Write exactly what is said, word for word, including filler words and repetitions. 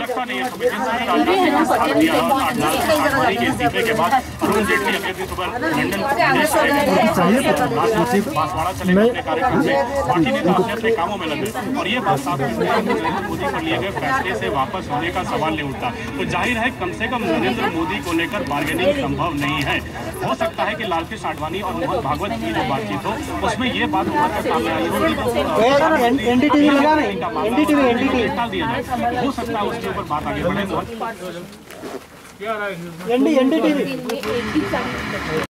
लगता नहीं है के इस्तीफे के बाद अरुण जेटली अगले सुबह लंदन बांसवाड़ा चले गए अपने कार्यक्रम में, पार्टी नेता अपने अपने कामों में लगे और ये बात साफ नरेंद्र मोदी पर लिए गए फैसले से वापस होने का सवाल नहीं उठता। तो जाहिर है कम से कम नरेंद्र मोदी को लेकर बार्गेनिंग संभव नहीं है। हो सकता है कि लालकृष्ण आडवाणी और मोहन भागवत की जो बातचीत हो उसमें ये बात उभर कर सामने आई होगी, हो सकता है उसके ऊपर बात आगे बढ़े।